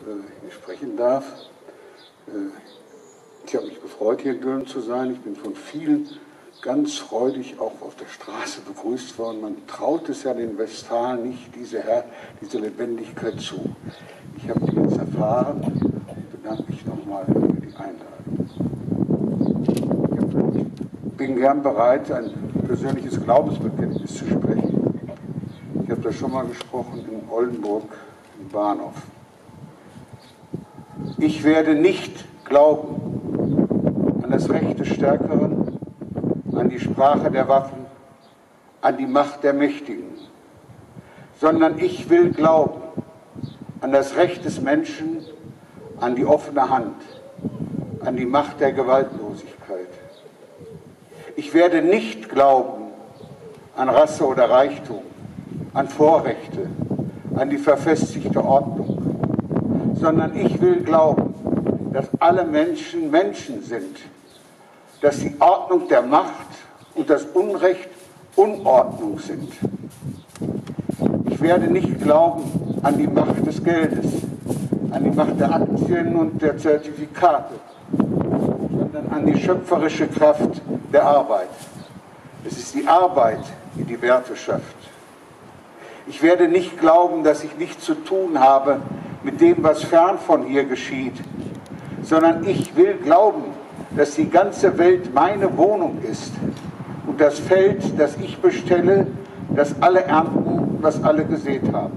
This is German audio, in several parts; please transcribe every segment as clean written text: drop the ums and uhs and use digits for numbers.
hier sprechen darf. Ich habe mich gefreut, hier in Dülmen zu sein. Ich bin von vielen ganz freudig auch auf der Straße begrüßt worden. Man traut es ja den Westfalen nicht, diese Lebendigkeit zu. Ich habe die jetzt erfahren und bedanke mich nochmal für die Einladung. Ich bin gern bereit, ein persönliches Glaubensbekenntnis zu sprechen. Ich habe das schon mal gesprochen in Oldenburg im Bahnhof. Ich werde nicht glauben an das Recht des Stärkeren, an die Sprache der Waffen, an die Macht der Mächtigen, sondern ich will glauben an das Recht des Menschen, an die offene Hand, an die Macht der Gewaltlosigkeit. Ich werde nicht glauben an Rasse oder Reichtum, an Vorrechte, an die verfestigte Ordnung, sondern ich will glauben, dass alle Menschen Menschen sind, dass die Ordnung der Macht und das Unrecht Unordnung sind. Ich werde nicht glauben an die Macht des Geldes, an die Macht der Aktien und der Zertifikate, sondern an die schöpferische Kraft der Arbeit. Es ist die Arbeit, die die Werte schafft. Ich werde nicht glauben, dass ich nichts zu tun habe mit dem, was fern von hier geschieht, sondern ich will glauben, dass die ganze Welt meine Wohnung ist und das Feld, das ich bestelle, das alle ernten, was alle gesät haben.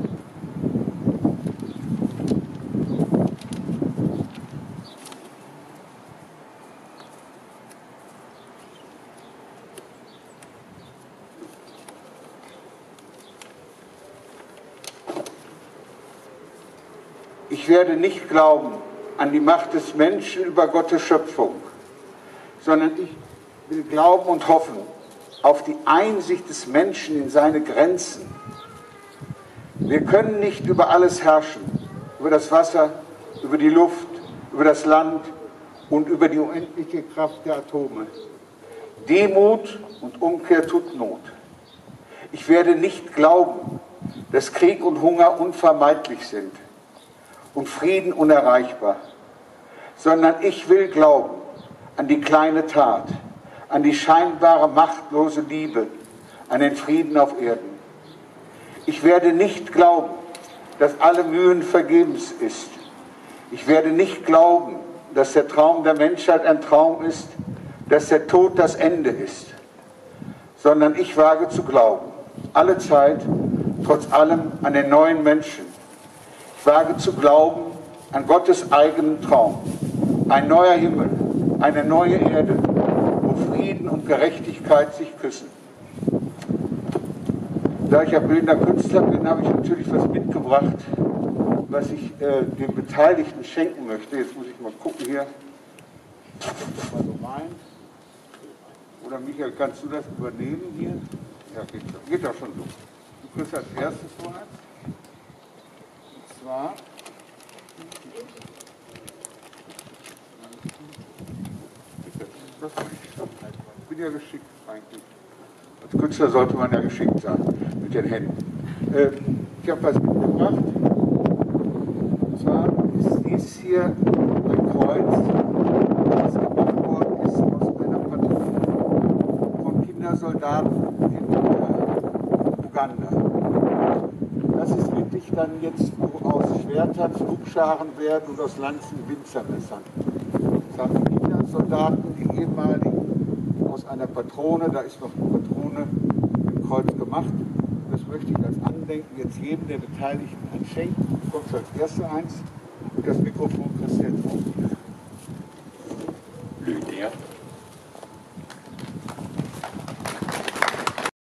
Ich werde nicht glauben an die Macht des Menschen über Gottes Schöpfung, sondern ich will glauben und hoffen auf die Einsicht des Menschen in seine Grenzen. Wir können nicht über alles herrschen, über das Wasser, über die Luft, über das Land und über die unendliche Kraft der Atome. Demut und Umkehr tut Not. Ich werde nicht glauben, dass Krieg und Hunger unvermeidlich sind und Frieden unerreichbar, sondern ich will glauben an die kleine Tat, an die scheinbare machtlose Liebe, an den Frieden auf Erden. Ich werde nicht glauben, dass alle Mühen vergebens ist. Ich werde nicht glauben, dass der Traum der Menschheit ein Traum ist, dass der Tod das Ende ist, sondern ich wage zu glauben, alle Zeit, trotz allem an den neuen Menschen. Ich wage zu glauben an Gottes eigenen Traum. Ein neuer Himmel, eine neue Erde, wo Frieden und Gerechtigkeit sich küssen. Da ich ja bildender Künstler bin, habe ich natürlich was mitgebracht, was ich den Beteiligten schenken möchte. Jetzt muss ich mal gucken hier. Mal so rein. Oder Michael, kannst du das übernehmen hier? Ja, geht doch schon so. Du kriegst als erstes so eins. Und zwar ich bin ja geschickt eigentlich. Als Künstler sollte man ja geschickt sein mit den Händen. Ich habe was mitgebracht. Und zwar ist dies hier ein Kreuz, das gemacht worden ist aus einer Patrone von Kindersoldaten in Uganda. Das ist wirklich dann jetzt, wo aus Schwertern Flugscharen werden und aus Lanzen Winzermessern. Das haben Kindersoldaten, die ehemaligen, aus einer Patrone, da ist noch eine Patrone im Kreuz gemacht. Das möchte ich als Andenken jetzt jedem der Beteiligten schenken. Du bekommst als erste eins und das Mikrofon kriegst du jetzt auch wieder.